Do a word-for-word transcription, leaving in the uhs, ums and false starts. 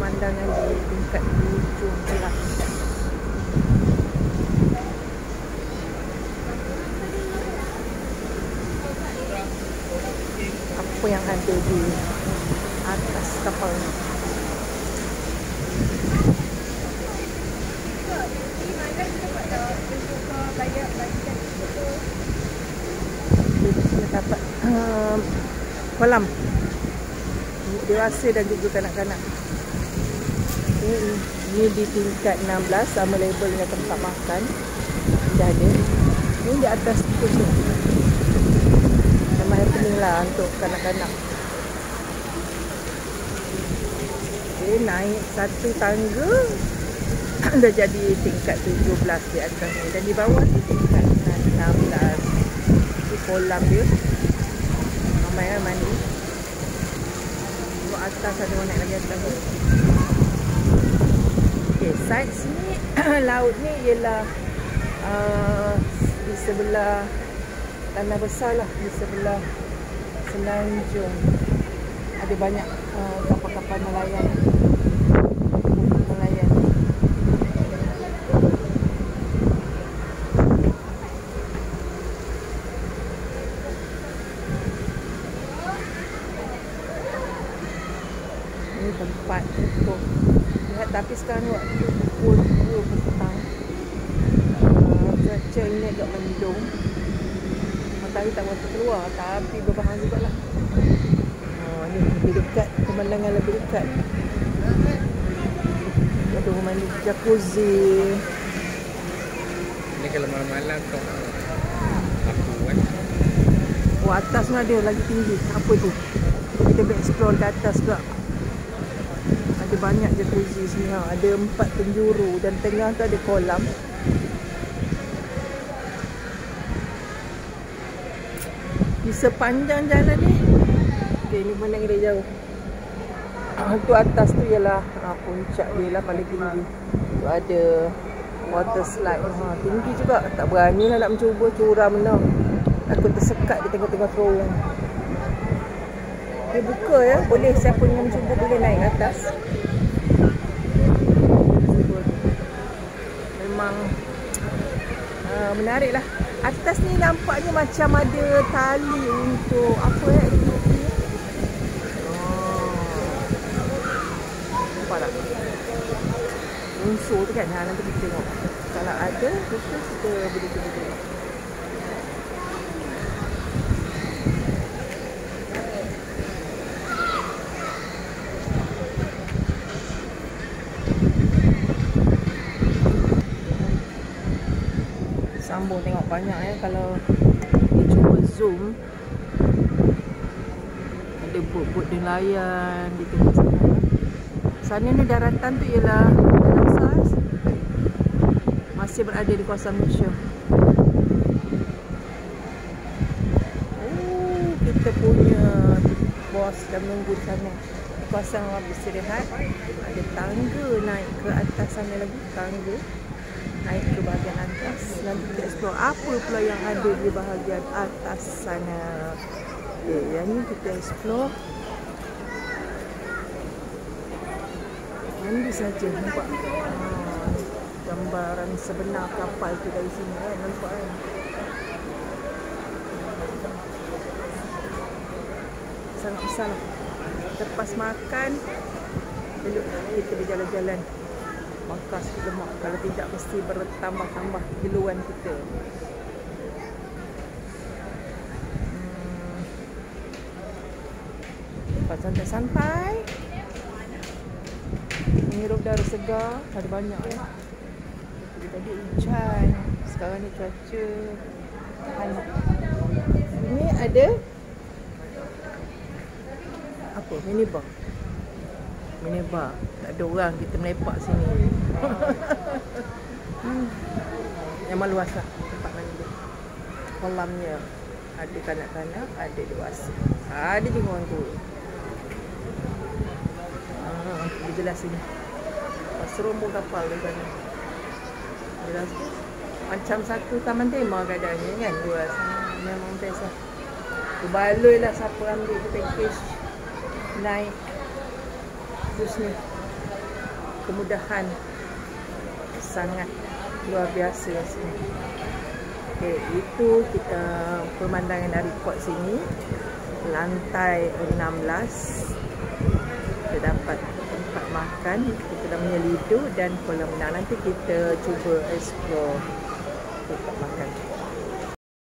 pemandangan di tingkat tujuh belas. Apa yang ada di atas kapal ni? Kita dapat um, kolam dewasa dan juga kanak-kanak. Ini, ini di tingkat enam belas, sama label dengan tempat makan. Dah ada. Ini di atas tu tu. Memang happening lah untuk kanak-kanak. Okay, naik satu tangga dah jadi tingkat tujuh belas di atas ni. Dan di bawah ni tingkat enam belas. Di kolam dia. Ramai lah mandi. Tengok atas ada orang naik lagi atas ni. Okay, side sini laut ni ialah uh, di sebelah tanah besar lah, di sebelah Selanjung. Ada banyak uh, kapal-kapal nelayan. Nelayan. Ini tempat untuk lihat, tapi sekarang waktu pukul dua petang. Uh, cuaca ini agak mendung. Matahari tak berapa keluar, tapi berbahan jugalah. Oh, ni lebih dekat, pemandangan lebih dekat. Ada rumah mandi jacuzzi. Ni kalau malam-malam tu aku kan. Oh, atas ni ada lagi tinggi. Apa tu? Kita boleh explore ke atas pula. Ada banyak jacuzzi sini. Ha. Ada empat penjuru dan tengah tu ada kolam. Di sepanjang jalan ni, okay, ni pandang dari jauh. Tu atas tu ialah ha, puncak dia lah paling tinggi. Tu ada water slide. Ha, tinggi juga. Tak berani lah nak mencuba, curam menang. Aku tersekat di tengah-tengah terowong. Dia buka ya, boleh siapa yang mencuba boleh naik ke atas. Memang uh, menarik lah. Atas ni nampaknya macam ada tali untuk apa ya, aktiviti. Oh. Nampak tak? Unsur tu kan, ha, nanti kita tengok. Kalau ada, terus kita boleh cuba tengok. Sambung tengok banyak ya. Kalau kita cuba zoom, ada bot-bot nelayan di tengah sana. Sana ni daratan tu ialah dalam SARS, masih berada di kawasan Malaysia. Oh, kita punya bos dah menunggu di sana. Kawasan orang beristirahat. Ada tangga naik ke atas sana lagi, tangga naik ke bahagian atas. Nanti kita explore apa pula yang ada di bahagian atas sana. Okay, yang ni kita explore. Mandi saja, nampak ah, gambaran sebenar kapal tu dari sini kan, nampak kan. Sangat besar lah. Lepas makan, elok kita berjalan-jalan. Makas lemak, kalau tidak mesti bertambah-tambah kiloan kita. Hmm. Lepas santai-santai, menghirup udara segar, ada banyak ya. Jadi tadi hujan, sekarang ni cuaca hangat. Ini ada apa? Minibar. Minibar. Tak ada orang, kita melepak sini. hmm. Memang luas lah tempat mandi. Kolamnya ada kanak-kanak, ada dewasa, ada juga orang tua. Ah, dia jelas sini. Serombong kapal di sana. Jelas tu. Macam satu taman tema keadaannya kan, luas. Memang best lah. Berbaloi lah siapa ambil package naik bus ni. kemudahan sangat luar biasa sini. Okay, itu kita pemandangan dari kot sini, lantai enam belas. Kita dapat tempat makan, kita namanya Lido dan kolam renang. Nanti kita cuba explore tempat makan.